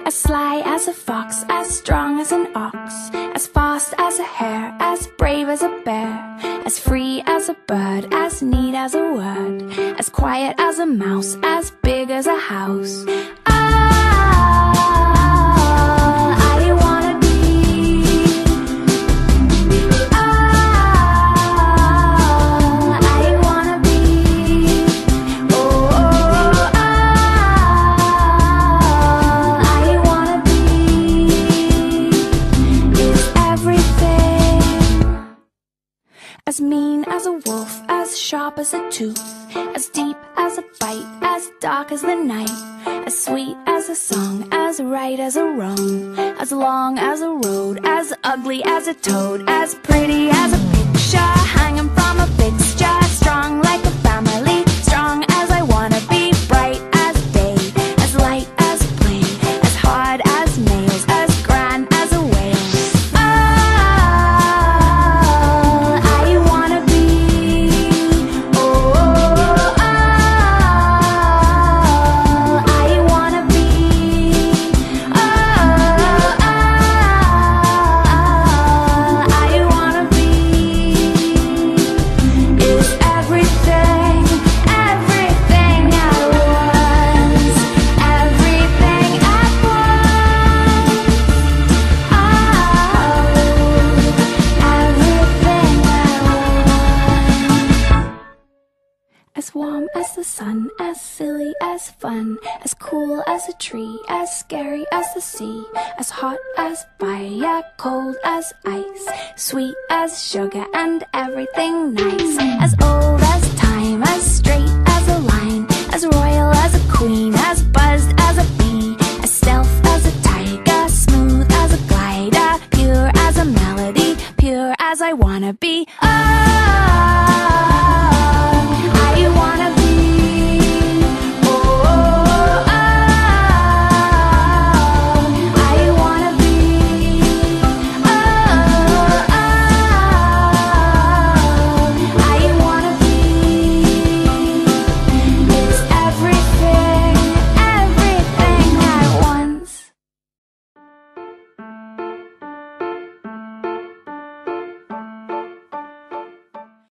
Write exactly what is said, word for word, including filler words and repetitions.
As sly as a fox, as strong as an ox, as fast as a hare, as brave as a bear, as free as a bird, as neat as a word, as quiet as a mouse, as big as a house. As mean as a wolf, as sharp as a tooth, as deep as a bite, as dark as the night, as sweet as a song, as right as a wrong, as long as a road, as ugly as a toad, as pretty as a picture hanging from a fixture, strong like a family, strong as I wanna be, bright as day, as light as a plane, as hard as nails, as grand as a whale. As warm as the sun, as silly as fun, as cool as a tree, as scary as the sea, as hot as fire, cold as ice, sweet as sugar and everything nice, as old as time, as straight as a line, as royal as a queen, as buzzed as a bee, as stealth as a tiger, smooth as a glider, pure as a melody, pure as I wanna be. Oh!